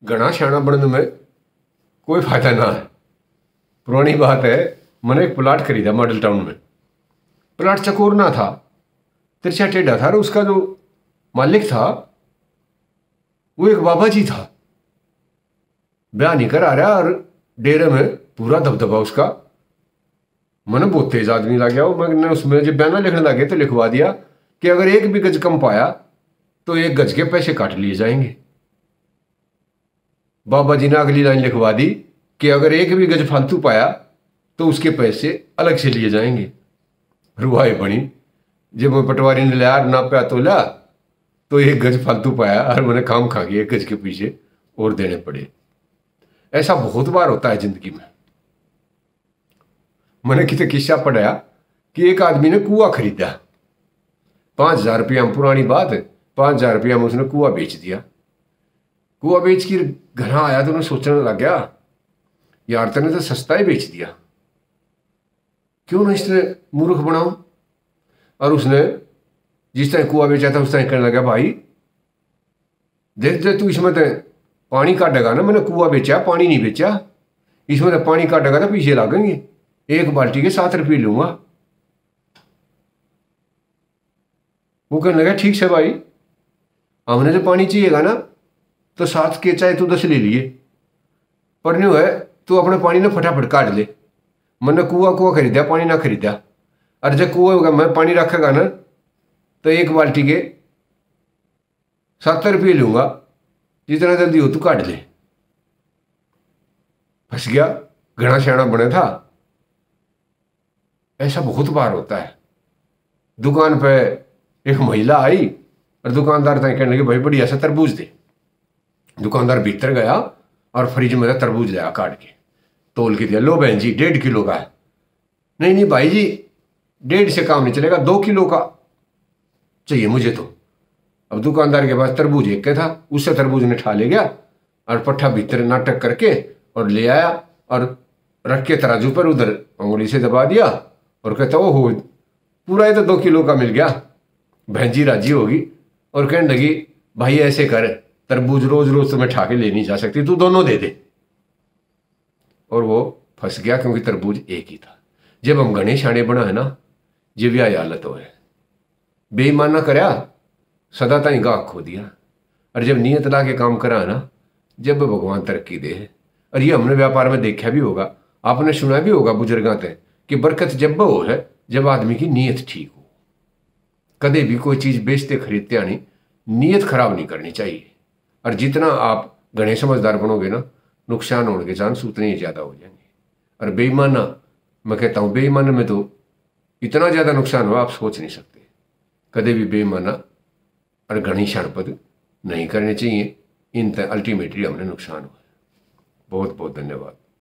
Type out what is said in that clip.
घना शाना बनने में कोई फायदा ना है। पुरानी बात है, मैंने एक प्लाट खरीदा मॉडल टाउन में। प्लाट चकोरना था, तिरछा टेढ़ा था, और उसका जो मालिक था वो एक बाबा जी था। ब्याह नहीं करा रहा और डेरे में पूरा दबदबा उसका। मैंने बहुत तेज आदमी लग गया। मैंने उसमें जब बयाना लिखने लगे तो लिखवा दिया कि अगर एक भी गज कम पाया तो एक गज के पैसे काट लिए जाएंगे। बाबा जी ने अगली लाइन लिखवा दी कि अगर एक भी गज फालतू पाया तो उसके पैसे अलग से लिए जाएंगे। रुआई बनी। जब मैं पटवारी ने लिया ना पाया तो ला, तो एक गज फालतू पाया और मैंने काम खा गया, एक गज के पीछे और देने पड़े। ऐसा बहुत बार होता है जिंदगी में। मैंने किसी किस्सा पढ़ा कि एक आदमी ने कुआ खरीदा 5,000 रुपया में, पुरानी बात है, 5,000 रुपया में उसने कुआ बेच दिया। कुआ बेच के घर आया तो उन्हें सोचने लग गया, यार तेने तो सस्ता ही बेच दिया, क्यों ना इसने मूर्ख बनाऊं। और उसने जिस तरह कुआ बेचा था उस तरह कहने लगा, भाई देख दे तू, इसमें तो पानी काटेगा ना, मैंने कुआ बेचा पानी नहीं बेचा, इसमें तो पानी काटेगा तो पीछे लागेंगे, एक बाल्टी के 7 रुपये लूंगा। वो कहने लगा ठीक है भाई, हमने तो पानी चाहिएगा ना तो 7 के चाहे तू 10 ले लिए, पर नहीं है तू अपने पानी ना फटाफट काट ले। मैंने कुआ खरीदा, पानी ना खरीदा, और जब कुआ मैं पानी रखेगा ना तो एक बाल्टी के 70 रुपये लूंगा, जितना जल्दी हो तू काट ले। फंस गया, घना शाना बने था। ऐसा बहुत बार होता है। दुकान पे एक महिला आई और दुकानदार तक कहने लगे, भाई बढ़िया सा तरबूज दे। दुकानदार भीतर गया और फ्रिज में तरबूज लाया, काट के तोल के दिया। लो बहन जी 1.5 किलो का है। नहीं नहीं भाई जी 1.5 से काम नहीं चलेगा, 2 किलो का चाहिए मुझे तो। अब दुकानदार के पास तरबूज एक का था, उससे तरबूज ने ठा ले गया और पट्ठा भीतर नाटक करके और ले आया और रख के तराजू पर उधर उंगली से दबा दिया और कहता ओहो पूरा ये तो 2 किलो का मिल गया। बहन जी राजी होगी और कहने लगी, भाई ऐसे कर, तरबूज रोज रोज तुम्हें ठा के ले नहीं जा सकती, तू दोनों दे दे। और वो फंस गया क्योंकि तरबूज एक ही था। जब हम घने शाने बना है ना, ये भी हालत हो है। बेईमान ना करया, सदा ताई गाह खो दिया। और जब नियत ला के काम करा ना, जब भगवान तरक्की दे। और ये हमने व्यापार में देखा भी होगा, आपने सुना भी होगा बुजुर्गां ते कि बरकत जब हो है जब आदमी की नीयत ठीक हो। कदे भी कोई चीज़ बेचते खरीदते आनी नीयत खराब नहीं करनी चाहिए। और जितना आप घने समझदार बनोगे ना, नुकसान होने के चांस उतने ही ज़्यादा हो जाएंगे। और बेईमाना, मैं कहता हूँ बेईमान में तो इतना ज़्यादा नुकसान हो आप सोच नहीं सकते। कदे भी बेईमाना और घनी शानपद नहीं करनी चाहिए, इन अल्टीमेटली हमने नुकसान हुआ है। बहुत बहुत धन्यवाद।